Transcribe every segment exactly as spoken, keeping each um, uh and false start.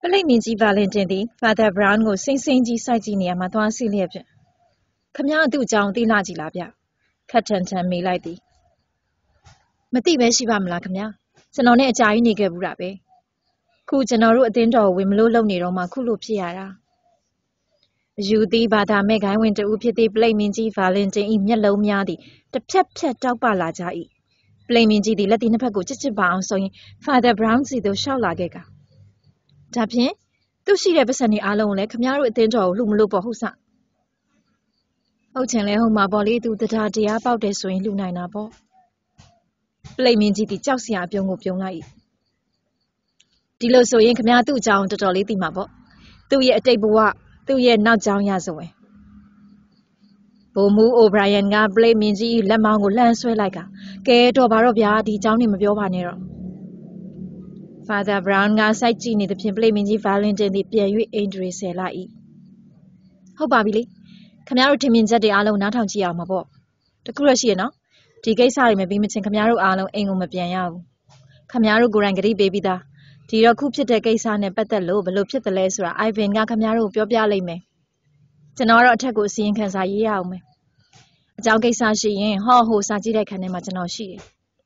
ပလိတ်မြင့်ကြီး Valentine သည် Father Brown ကိုစိမ့်စိမ့်ကြီးစိုက်ကြည့်နေရမှာသွားစီလျက်ဖြင့်ခမည်းသူ့အကြောင်းသိလာကြည်လားဗျခက်ထန်ထန်မေးလိုက်သည်မသိပဲရှိပါမလားခမည်းကျွန်တော်နဲ့အကြာကြီးနေခဲ့ဘူးတာပဲခုကျွန်တော်တို့အသင်းတော်ဝင်မလို့လုံနေတော့မှခုလိုဖြစ်ရတာအယူသည်ဘာသာမဲ့ခိုင်းဝင်တူဖြစ်သည့်ပလိတ်မြင့်ကြီး Valentine ၏မျက်လုံးများသည်တစ်ဖြက်ဖြက်တောက်ပလာကြ၏ပလိတ်မြင့်ကြီးသည်လက်သည်နှစ်ဖက်ကိုချစ်ချစ်ပါအောင်ဆိုရင် Father Brown စီသို့ရှောက်လာခဲ့ကဒါဖြင့်သူရှိတဲ့ပတ်စံတွေအားလုံးကိုလည်းခမည်းတော်အသင်းတော်ကိုလှူမလို့ပေါ့ဟုတ်စဟုတ်ချင်လဲဟုတ်မှာပေါ့လေသူတရားတရားပေါက်တယ်ဆိုရင်လှူနိုင်တာပေါ့ပလိတ်မြင့်ကြီးသည်ကြောက်စရာအပြုံးကိုပြုံးလိုက်၏ဒီလိုဆိုရင်ခမည်းသူ့အကြောင်းတော်တော်လေးသိမှာပေါ့သူ့ရဲ့အတိတ်ဘဝသူ့ရဲ့နောက်ကြောင်းရဆိုရင်ဘိုမူအိုဘရိုင်ယန်ကပလိတ်မြင့်ကြီးလက်မောင်းကိုလှမ်းဆွဲလိုက်ကကဲတော့ဘာတော့ဗျာဒီအကြောင်းနေမပြောပါနဲ့တော့Father Brown ကစိုက်ကြည့်နေသဖြင့်ပလိတ်မြင့်ကြီး Valentine သည်ပြန်၍အိမ်တွေဆယ်လာ၏ဟုတ်ပါပြီလေခင်ဗျားတို့ထင်မြင်ချက်တွေအားလုံးနားထောင်ကြည့်အောင်ပါပေါ့တခုရရှိရနော်ဒီကိစ္စတွေမပြီးမချင်းခင်ဗျားတို့အားလုံးအိမ်ကိုမပြန်ရဘူးခင်ဗျားတို့ကိုယ်တိုင်ကြိပေးပြီးသားဒီတော့ခုဖြစ်တဲ့ကိစ္စနဲ့ပတ်သက်လို့ဘလို့ဖြစ်တယ်လဲဆိုတာ Ivan ကခင်ဗျားတို့ပြောပြလိုက်မယ်ကျွန်တော်တော့အထက်ကိုအစီရင်ခံစာရေးရအောင်မယ်အကြောင်းကိစ္စရှိရင်ဟောဟိုစာကြည့်တဲ့ခန်းထဲမှာကျွန်တော်ရှိတယ်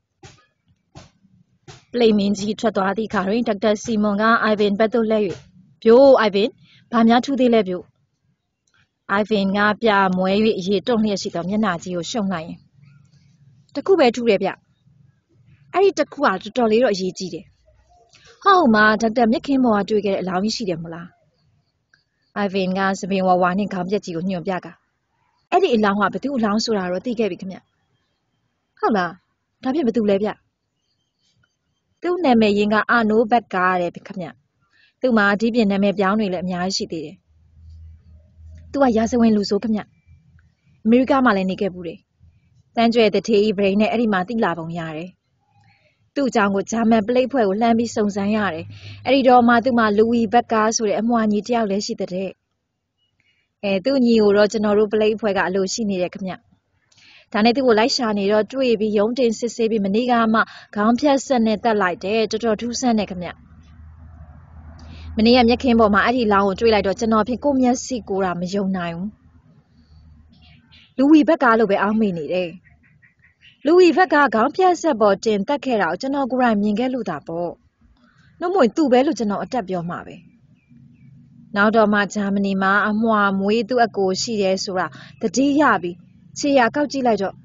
ပလိတ်မြင့်ကြီးထွက်သွားသည့်အခါတွင်ဒေါက်တာစီမွန်က Ivan ဘက်သို့လှည့်၍ပြိုး Ivan ဘာများထူးသေးလဲပြိုး Ivan ကပြမွဲ၍ရေတွန့်လျက်ရှိသောမျက်နှာကြီးကိုရှုံလိုက်ရင်တခုပဲထူးတယ်ဗျအဲ့ဒီတခုကတော်တော်လေးတော့အရေးကြီးတယ်ဟောမှာဒေါက်တာမြက်ခင်းပေါ်ကတွေ့ခဲ့တဲ့အလောင်းကြီးရှိတယ်မလား Ivan ကစပင်ဝါဝါနဲ့ခေါင်းပြက်ကြီးကိုညွှန်ပြကအဲ့ဒီအလောင်းကဘသူ့အလောင်းဆိုတာတော့သိခဲ့ပြီခင်ဗျဟုတ်လားဒါဖြင့်ဘသူလဲဗျသူ့နာမည်ရင်းကအာနိုးဘက်ကားတဲ့ခင်ဗျသူ့မှာဒီပြင်နာမည်ပြောင်းတွေလည်းအများကြီးရှိသေးတယ်သူကရာဇဝင်လူဆိုးခင်ဗျအမေရိကမှာလည်းနေခဲ့ဘူးတယ်တန်းကျွဲတထေးဤဗရိန်နဲ့အဲ့ဒီမှာတိလာပုံရတယ်သူ့အကြောင်းကိုဂျာမန်ပလိတ်ဖွဲ့ကိုလှမ်းပြီးစုံစမ်းရတယ်အဲ့ဒီတော့မှသူ့မှာလူဝီဘက်ကားဆိုတဲ့အမွှာညီတယောက်လည်းရှိတဲ့အဲသူ့ညီကိုတော့ကျွန်တော်တို့ပလိတ်ဖွဲ့ကအလိုရှိနေတယ်ခင်ဗျဒါနဲ့သူ့ကိုလိုက်ရှာနေတော့တွေ့ပြီးရုံးတင်စစ်ဆေးပြီးမနေ့ကမှခေါင်းဖြတ်ဆက်နဲ့တက်လိုက်တယ်တော်တော်ထူးဆန်းတယ်ခင်ဗျမနေ့ကမျက်ခင်းပေါ်မှာအဲ့ဒီလောင်းကိုတွေ့လိုက်တော့ကျွန်တော်ဖြင့်ကိုမျက်စိကိုတာမယုံနိုင်ဘူးလူဝီဘက်ကားလို့ပဲအောင်းမိနေတယ်လူဝီဘက်ကခေါင်းဖြတ်ဆက်ပေါ်တင်တက်ခဲ့တာကိုကျွန်တော်ကိုယ်တိုင်မြင်ခဲ့လို့တာပေါ့နှုတ်မွေသူ့ပဲလို့ကျွန်တော်အတက်ပြောမှာပဲနောက်တော့မှဂျာမနီမှာအမွှာမွေးသူ့အကိုရှိတယ်ဆိုတာတတိယပြီးခြေရကောက်ကြည့်လိုက်တော့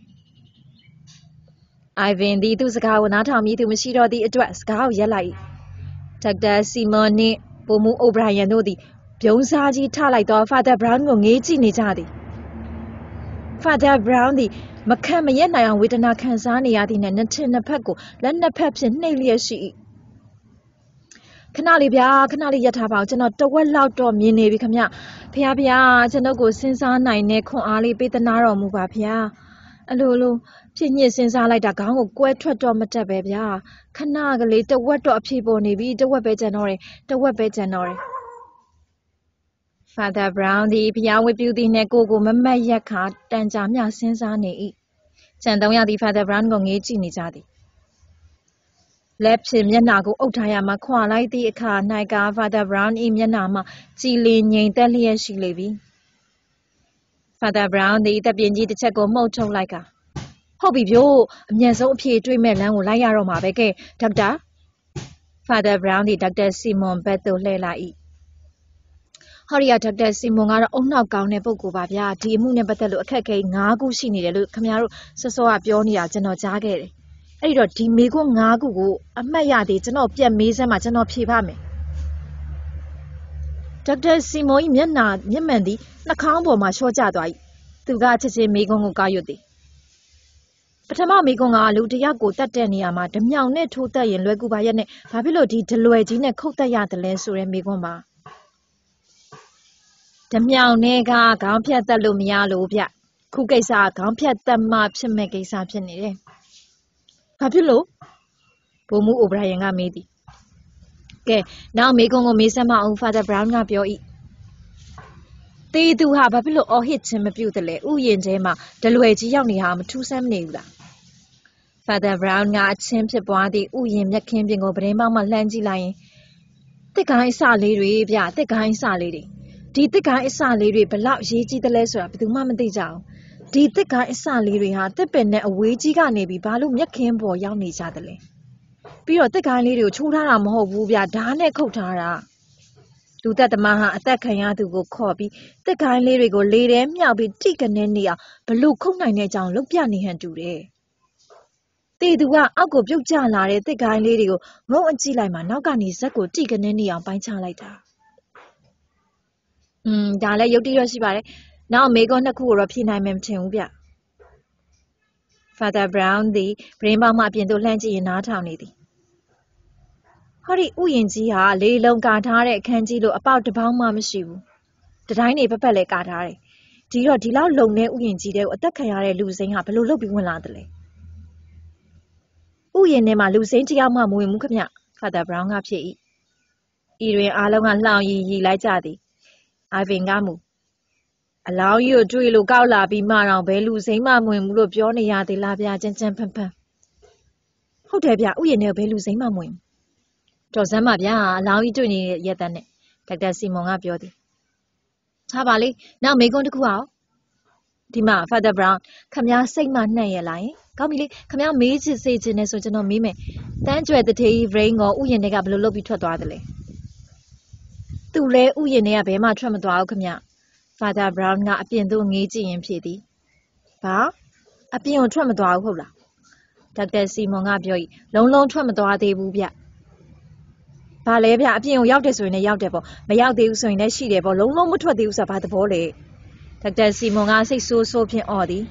Ivan ဒီသူ့စကားကိုနားထောင်ပြီးသူမရှိတော့သည့်အတွက်စကားကိုရက်လိုက်ဒေါက်တာစီမွန်နှင့်ဘိုမူအိုဘရိုင်ယန်တို့သည်ပြုံးစားကြီးထလိုက်တော့ Father Brown ကိုငေးကြည့်နေကြသည် Father Brown သည်မခံမရက်နိုင်အောင်ဝေဒနာခံစားနေရသည်နဲ့နှစ်ထင်နှစ်ဖက်ကိုလက်နှစ်ဖက်ဖြင့်နှိပ်လျက်ရှိ၏ခဏလေးဗျာခဏလေးရက်ထားပါအောင်ကျွန်တော်တဝက်လောက်တော့မြင်နေပြီခမဖះဖះကျွန်တော်ကိုစဉ်းစားနိုင်တဲ့ခွန်အားလေးပေးသနာတော်မူပါဗျာအလိုလိုဖြစ်ညစ်စဉ်းစားလိုက်တာခေါင်းကိုကွဲထွက်တော့မတက်ပဲဗျာခဏကလေးတဝက်တော့အဖြေပေါ်နေပြီတဝက်ပဲကျန်တော့တယ်တဝက်ပဲကျန်တော့တယ် Father Brown ဒီဖះဝတ်ပြုသည်နဲ့ကိုကိုမမတ်ရက်ခါတန်ကြာမြစဉ်းစားနေ၏ကျန်သုံးယောက်ဒီ Father Brown ကိုငေးကြည့်နေကြသည်လက်ဖြင့်မျက်နှာကိုအုပ်ထားရမှခွာလိုက်သည့်အခါ၌က Father Brown ၏မျက်နှာမှာကြည်လင်ငြိမ်သက်လျက်ရှိလေပြီ Father Brown သည်တပ်ပြင်းကြီးတစ်ချက်ကိုမှုတ်ထုတ်လိုက်ကဟုတ်ပြီဗျို့အမြန်ဆုံးအဖြေတွေးမဲ့လမ်းကိုလိုက်ရတော့မှာပဲကဲဒေါက်တာ Father Brown သည်ဒေါက်တာစီမွန်ဘက်သို့လှည့်လာ၏ဟော်ရီယာဒေါက်တာစီမွန်ကတော့အုံနောက်ကောင်းတဲ့ပုဂ္ဂိုလ်ပါဗျာဒီအမှုနဲ့ပတ်သက်လို့အခက်အခဲ၅ခုရှိနေတယ်လို့ခင်ဗျားတို့စောစောကပြောနေတာကျွန်တော်ကြားခဲ့တယ်အဲ့ဒီတော့ဒီမေခွန်း၅ခုကိုအမှတ်ရသေးကျွန်တော်ပြတ်မေးစမ်းမှာကျွန်တော်ဖြေပါမယ်ဒေါက်တာစီမွန်၏မျက်နှာမျက်မှန်သည်နှာခေါင်းပေါ်မှာလျှော့ကျသွား၏သူကချက်ချင်းမေခွန်းကိုကောက်ရွတ်သည်ပထမမေခွန်းကလူတစ်ယောက်ကိုတတ်တဲ့နေရာမှာဓမြောင်နဲ့ထိုးတက်ရင်လွယ်ကူပါရဲ့နဲ့ဘာဖြစ်လို့ဒီဒလွယ်ကြီးနဲ့ခုတ်တက်ရတယ်လဲဆိုတဲ့မေခွန်းပါဓမြောင်နဲ့ကခေါင်းဖြတ်တက်လို့မရလို့ဗျခုကိစ္စကခေါင်းဖြတ်တက်မှဖြစ်မဲ့ကိစ္စဖြစ်နေတယ်ဘာဖြစ်လို့ဘိုမူအိုဘရိုင်ယန်ကမေးသည်ကဲနောက်မေခွန်းကိုမေးစမ်းမအောင် Father Brown ကပြော၏တေးသူဟာဘာဖြစ်လို့အော်ဟစ်ခြင်းမပြုတ်တယ်လဲဥယျာဉ်ထဲမှာဒလွယ်ကြီးရောက်နေဟာမထူးဆန်းမနေဘူးလား Father Brown ကအချင်းဖြစ်ပွားသည့်ဥယျာဉ်မျက်ခင်းပြင်ကိုပတင်းပေါက်မှလှမ်းကြည့်လိုက်ရင်တစ်ကိုင်းအစလေးတွေဗျတစ်ကိုင်းအစလေးတွေဒီတစ်ကိုင်းအစလေးတွေဘလောက်ရေးကြီးတယ်လဲဆိုတာဘယ်သူမှမသိကြအောင်ဒီတစ်ကိုင်းအစလေးတွေဟာတစ်ပင်နဲ့အဝေးကြီးကနေပြီးဘာလို့မျက်ခင်းပေါ်ရောက်နေကြတယ်လဲပြီးတော့တစ်ကိုင်းလေးတွေကိုချိုးထားတာမဟုတ်ဘူးဗျဓာတ်နဲ့ခုတ်ထားတာလူသက်သမားဟာအသက်ခံရသူကိုခေါ်ပြီးတစ်ကိုင်းလေးတွေကိုလေထဲမြောက်ပြီးတိကနေနေအောင်ဘလို့ခုတ်နိုင်တဲ့အကြောင်းလုပ်ပြနေဟန်တူတယ်တေသူကအောက်ကိုပြုတ်ကျလာတဲ့တစ်ကိုင်းလေးတွေကိုငုံအကြည့်လိုက်မှနောက်ကနေဇက်ကိုတိကနေနေအောင်ပိုင်းချလိုက်တာอืมဒါလည်းရုပ်တရက်ရှိပါတယ်နောက်မေကွန်နှစ်ခုကိုတော့ဖြေနိုင်မယ်မထင်ဘူးဗျ Father Brown သည်ဗရင်ပေါက်မှအပြင်သို့လှမ်းကြည့်ရင်နားထောင်နေသည်ဟောဒီဥယျာဉ်ကြီးဟာလေလုံကာထားတဲ့အခန်းကြီးလို့အပေါက်တစ်ပေါင်းမှမရှိဘူးတတိုင်းနေပက်ပက်လဲကာထားတယ်ဒီတော့ဒီလောက်လုံတဲ့ဥယျာဉ်ကြီးတဲ့ကိုအသက်ခံရတဲ့လူစိမ်းဟာဘယ်လိုလုပ်ပြီးဝင်လာတယ်လဲဥယျာဉ်ထဲမှာလူစိမ်းတစ်ယောက်မှမဝင်ဘူးခမ Father Brown ကဖြစ်၏ဤတွင်အားလုံးကလှောင်ရီရီလိုက်ကြသည်Ivan ကမူအလောင်းကြီးကိုတွေ့လို့ကောက်လာပြီးမှတော့ဘယ်လူစိမ်းမှမဝင်ဘူးလို့ပြောနေရသေးလားဗျာကြမ်းကြမ်းဖန်ဖန်ဟုတ်တယ်ဗျဥယျာဉ်ထဲကိုဘယ်လူစိမ်းမှမဝင်တော်စမ်းပါဗျာအလောင်းကြီးတွေ့နေတဲ့ရက်သက်နဲ့ဒေါက်တာစီမွန်ကပြောသည်ထားပါလေနောက်မေကွန်းတစ်ခုအောင်ဒီမှာ Father Brown ခမည်းစိတ်မှနှံ့ရလာရင်ကောင်းပြီလေခမည်းမေးချစ်စေချင်နေဆိုကျွန်တော်မေးမယ်တန်းကျွယ်တထေး Brain ကိုဥယျာဉ်ထဲကဘယ်လိုလုပ်ပြီးထွက်သွားတယ်လဲသူလဲဥယျာဉ်ထဲကဘယ်မှထွက်မသွားဘူးခမည်းFather Brown ကအပြင်သို့ငေးကြည့်ရင်ဖြေသည်ဘာအပြင်ကိုထွက်မသွားဘူးဟုတ်လားဒေါက်တာစီမွန်ကပြော၏လုံးလုံးထွက်မသွားသေးဘူးဗျဘာလဲဗျအပြင်ကိုရောက်တယ်ဆိုရင်လည်းရောက်တယ်ပေါ့မရောက်သေးဘူးဆိုရင်လည်းရှိတယ်ပေါ့လုံးလုံးမထွက်သေးဘူးဆိုတာဘာသဘောလဲဒေါက်တာစီမွန်ကစိတ်ဆိုးဆိုးဖြင့်အော်သည်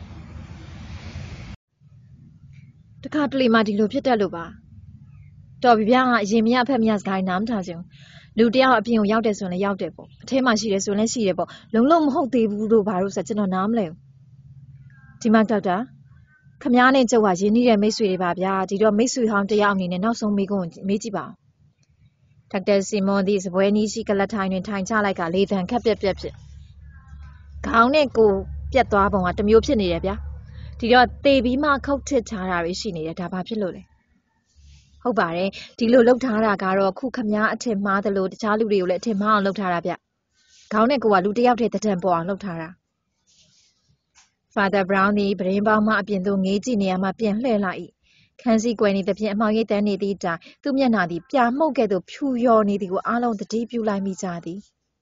တခါတလေမှဒီလိုဖြစ်တတ်လို့ပါတော်ပြီဗျာအရင်မရဖက်မရစကားနားမထားချင်လူတယောက်အပြင်ကိုရောက်တယ်ဆိုရင်လည်းရောက်တယ်ပေါ့အထဲမှာရှိတယ်ဆိုရင်လည်းရှိတယ်ပေါ့လုံးလုံးမဟုတ်သေးဘူးလို့ဘာလို့ဆိုကျွန်တော်နားမလဲဘူးဒီမှာဒေါက်တာခမားနဲ့ကျုပ်ဟာရင်းနှီးတဲ့မိတ်ဆွေတွေပါဗျာဒီတော့မိတ်ဆွေဟောင်းတယောက်အနေနဲ့နောက်ဆုံးမေးခွန်းမေးကြည့်ပါဦးဒေါက်တာစီမွန်သည်စပွဲနီးရှိကလထိုင်တွင်ထိုင်ချလိုက်ကလေသံခက်ပြက်ပြက်ဖြစ်ခေါင်းနဲ့ကိုပြက်သွားပုံကတစ်မျိုးဖြစ်နေတယ်ဗျာဒီတော့သေပြီးမှခုတ်ထစ်ထားတာတွေရှိနေတယ်ဒါဘာဖြစ်လို့လဲဟုတ်ပါတယ်ဒီလိုလှုပ်ထားတာကတော့ခုခမားအထင်မှားတယ်လို့တခြားလူတွေကိုလည်းအထင်မှားအောင်လှုပ်ထားတာဗျခေါင်းနဲ့ကိုကလူတစ်ယောက်တည်းတဒံပေါ်အောင်လှုပ်ထားတာ Father Brown သည်ပရင်းပေါင်းမှအပြင်သို့ငေးကြည့်နေရမှပြန်လှည့်လာ၏ခန်းစည်းကွယ်နေသဖြင့်အမှောင်ရိပ်တန်းနေသည့်တိုင်သူ့မျက်နှာသည်ပြာမှုတ်ကဲ့သို့ဖြူလျော်နေသည်ကိုအားလုံးသတိပြုလိုက်မိကြသည်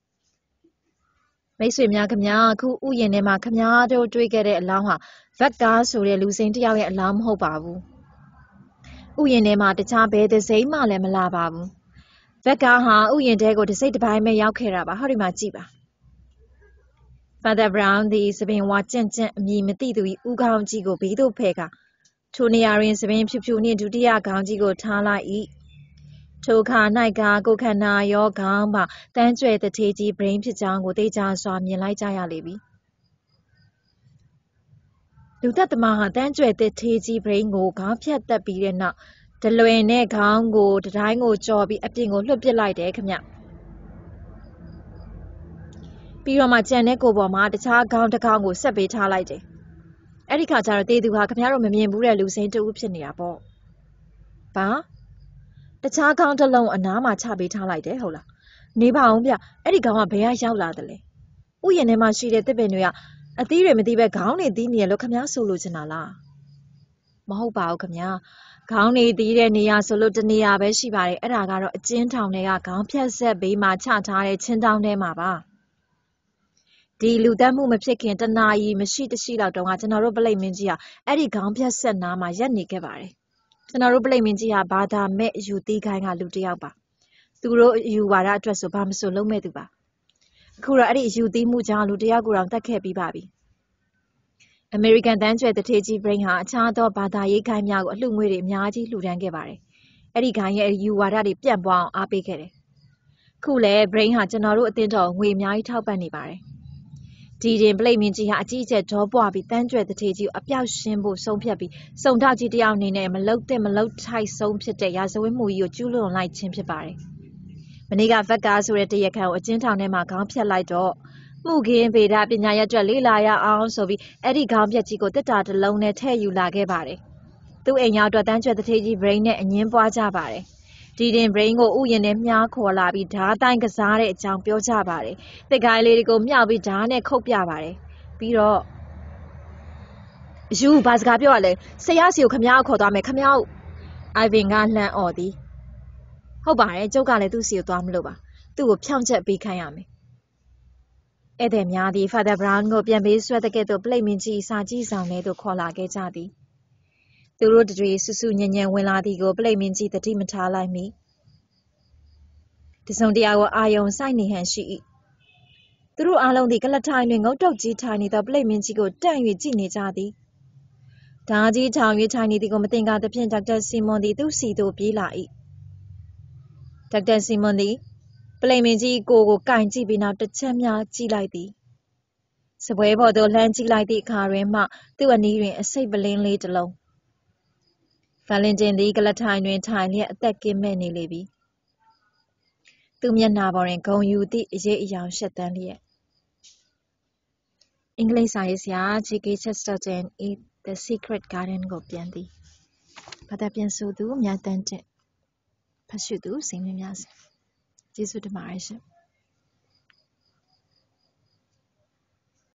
မိတ်ဆွေများခမားအခုဥယျာဉ်ထဲမှာခမားတို့တွေ့ခဲ့တဲ့အလောင်းဟာဗက်ကားဆိုတဲ့လူစိမ်းတစ်ယောက်ရဲ့အလောင်းမဟုတ်ပါဘူးဥယျာဉ်ထဲမှာတခြားဘယ်သစိမ်းမှလည်းမလာပါဘူးဗက်ကားဟာဥယျာဉ်ထဲကိုတစ်စိတ်တစ်ပိုင်းပဲရောက်ခဲ့တာပါဟောဒီမှာကြည့်ပါ Father Brown သည်သပင်ဝါကြင့်ကြင့်အမည်မသိသူ၏ဦးခေါင်းကြီးကိုဘေးသို့ဖယ်ကထိုနေရာတွင်သပင်ဖြူဖြူနှင့်ဒုတိယခေါင်းကြီးကိုထားလိုက်၏ထိုခါ၌ကကိုခန္ဓာရောခေါင်းပါတန်းကျွယ်တထေးကြီး Brain ဖြစ်ကြောင်းကိုသိကြစွာမြင်လိုက်ကြရလေပြီလူသက်သမားဟာတန်းကျွယ်တထေးကြီး Brain ကိုခေါင်းဖြတ်တက်ပြီးတဲ့နောက်ဒလွယ်နဲ့ခေါင်းကိုတတိုင်းကိုကြော်ပြီးအပြင်ကိုလွှတ်ပစ်လိုက်တယ်ခမပြီးတော့မှကြံတဲ့ကိုပေါ်မှာတခြားခေါင်းတစ်ခေါင်းကိုဆက်ပေးထားလိုက်တယ်အဲ့ဒီခါကျတော့တေသူဟာခင်ဗျားတို့မမြင်ဘူးတဲ့လူစိမ်းတူဖြစ်နေတာပေါ့ဘာတခြားခေါင်းတစ်လုံးအနားမှာချပေးထားလိုက်တယ်ဟုတ်လားနေပါအောင်ဗျအဲ့ဒီခေါင်းကဘယ်ကရောက်လာတယ်လဲဥယျာဉ်ထဲမှာရှိတဲ့တစ်ပင်တွေကအသီးတွေမသီးပဲခေါင်းတွေသီးနေရလို့ခင်ဗျားဆိုလို့ချင်တာလားမဟုတ်ပါဘူးခင်ဗျာခေါင်းတွေသီးတဲ့နေရာဆိုလို့တနေရာပဲရှိပါတယ်အဲ့ဒါကတော့အကျဉ်းထောင်တွေကခေါင်းဖြတ်ဆက်ဘေးမှာချထားတဲ့ချင်းတောင်းထဲမှာပါဒီလူတတ်မှုမဖြစ်ခင်တနာရီမရှိတရှိလောက်တုန်းကကျွန်တော်တို့ပလိတ်မင်းကြီးဟာအဲ့ဒီခေါင်းဖြတ်ဆက်နားမှာရက်နေခဲ့ပါတယ်ကျွန်တော်တို့ပလိတ်မင်းကြီးဟာဘာသာမဲ့ယူသီးခိုင်းကလူတစ်ယောက်ပါသူတို့ယူဝါဒအတွက်ဆိုဘာမဆိုလုံးမဲ့သူပါအခုတော့အဲ့ဒီယူသီးမှုကြောင့်လူတစ်ယောက်ကိုတောင်တတ်ခဲ့ပြီးပါပြီအမေရိကန်တန်းကျွယ်တထေးကြီး Brain ဟာအခြားသောဘာသာရေးခိုင်းများကိုအလှငွေတွေအများကြီးလှူဒန်းခဲ့ပါတယ်အဲ့ဒီခိုင်းရဲ့ယူဝါဒတွေပြန့်ပွားအောင်အားပေးခဲ့တယ်ခုလဲ Brain ဟာကျွန်တော်တို့အသင်းတော်ငွေအများကြီးထောက်ပံ့နေပါတယ်ဒီရင်ပလိတ်မင်းကြီးဟာအကြီးအကျယ်ဒေါပွားပြီးတန်းကျွယ်တထေးကြီးကိုအပြောက်ရှင်းဖို့ဆုံးဖြတ်ပြီးစုံထောက်ကြီးတယောက်အနေနဲ့မလုတ်တဲ့မလုတ်ထိုက်ဆုံးဖြစ်တဲ့ရာဇဝတ်မှုကြီးကိုကျူးလွန်လိုက်ခြင်းဖြစ်ပါတယ်။မနေ့ကဗက်ကာဆိုတဲ့တရက်ခန့်ကိုအကျဉ်းထောင်ထဲမှာခေါင်းဖြတ်လိုက်တော့မှုခင်းဗေဒပညာရပ်အတွက်လေ့လာရအောင်ဆိုပြီးအဲ့ဒီခေါင်းဖြတ်ကြီးကိုတစ်တာတစ်လုံးနဲ့ထည့်ယူလာခဲ့ပါတယ်။သူ့အိမ်ရောက်တော့တန်းကျွယ်တထေးကြီး Brain နဲ့အငင်းပွားကြပါတယ်။ဒီတင် brain ကိုဥယျာဉ်နဲ့မြားခေါ်လာပြီးဓားတိုင်းကစားတဲ့အကြောင်းပြောကြပါတယ်။သစ်ကိုင်းလေးတွေကိုမြှောက်ပြီးဓားနဲ့ခုတ်ပြပါတယ်။ပြီးတော့ယူဘာစကားပြောရလဲဆရာစီကိုခမည်းခေါ်သွားမယ်ခမည်း Ivan ကလှမ်းអော်သည်ဟုတ်ပါတယ်ကျုပ်ကလည်းသူ့စီကိုသွားမလို့ပါသူ့ကိုဖြောင့်ချက်ပေးခိုင်းရမယ်ဧည့်သည်များသည် Father Brown ကိုပြန်ပေးဆွဲတဲ့ကဲ့သို့ပလိပ်မင်းကြီးစာကြည့်ဆောင်ထဲသို့ခေါ်လာခဲ့ကြသည်သူတို့တွေဆူဆူညံ့ညံ့ဝင်လာသည်ကိုပလိပ်မင်းကြီးသတိမထားလိုက်မိတစုံတရာကိုအာယုံစိုက်နေဟန်ရှိ၏သူတို့အားလုံးသည်ကလထိုင်တွင်ငုတ်တုတ်ကြီးထိုင်နေသောပလိပ်မင်းကြီးကိုတန့်၍ကြည့်နေကြသည်ဓာကြီးထောင်၍ထိုင်နေသည်ကိုမတင်ကားသဖြင့်ဒေါက်တာစီမွန်သည်သူ့စီသို့ပြေးလာ၏ဒေါက်တာစီမွန်သည်ပလိပ်မင်းကြီးကိုကိုကင်ကြည့်ပြီးနောက်တစ်ချက်များကြည့်လိုက်သည်စပွဲပေါ်သို့လှမ်းကြည့်လိုက်သည့်အခါတွင်မှသူ့အနီးတွင်အစိတ်ပလင်းလေးတစ်လုံးဗာလင်တင်သည်ကလထိုင်တွင်ထိုင်လျက်အသက်ကင်းမဲ့နေလေပြီသူ့မျက်နှာပေါ်တွင်ဂုံယူသည့်အရေးအယောင်ရှက်သန်းလျက်အင်္ဂလိပ်စာရေးဆရာ ဂျေ ကေ Chesterton ၏ The Secret Garden ကိုပြန်သည်ဘာသာပြန်ဆိုသူမြတ်တန်းတင့်ဖတ်ရှုသူစိန်မြများစေကျေးဇူးတင်ပါတယ်ရှင်